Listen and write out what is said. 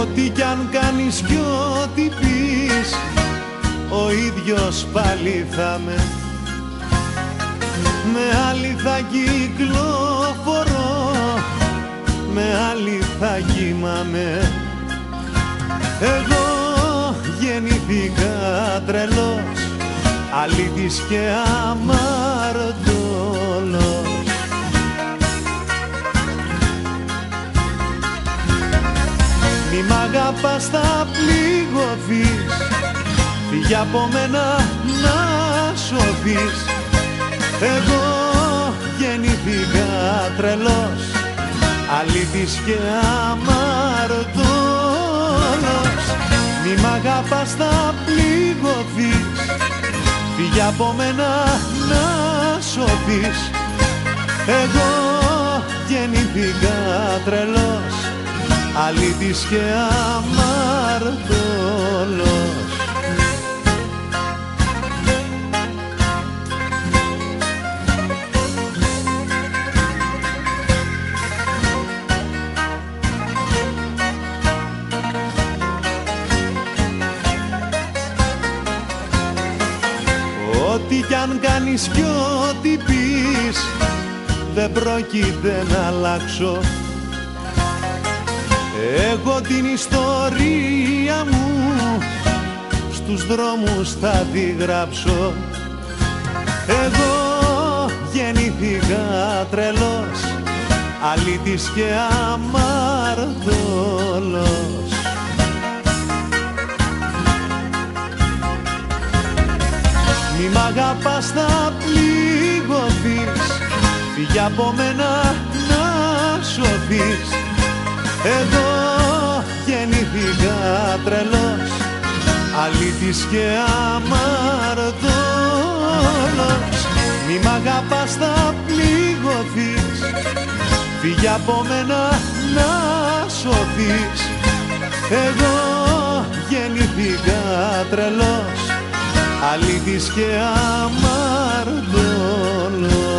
Ό,τι κι αν κάνεις κι ό,τι πεις, ο ίδιος πάλι θα με άλλη θα κυκλοφορώ, με άλλη θα κοιμάμαι. Εγώ γεννήθηκα τρελός, αλήτης και αμαρτωλός. Μη μ' αγαπάς θα πληγωθείς, φύγε από μένα να σωθείς. Εγώ γεννήθηκα τρελός, αλήτης και αμαρτωλός. Μη μ' αγαπάς θα πληγωθείς, φύγε από μένα να σωθείς. Εγώ γεννήθηκα τρελός, αλήτης και αμαρτωλός. Ό,τι κι αν κάνεις κι ό,τι πεις, δεν πρόκειται να αλλάξω. Εγώ την ιστορία μου στους δρόμους θα τη γράψω. Εγώ γεννήθηκα τρελός, αλήτης και αμαρτωλός. Μη μ' αγαπάς θα πληγωθείς, φύγε από μένα να σωθείς. Εγώ γεννήθηκα τρελός, αλήτης και αμαρτωλός. Μη μ' αγαπάς θα πληγωθείς, φύγε από μένα να σωθείς. Εγώ γεννήθηκα τρελός, αλήτης και αμαρτωλός.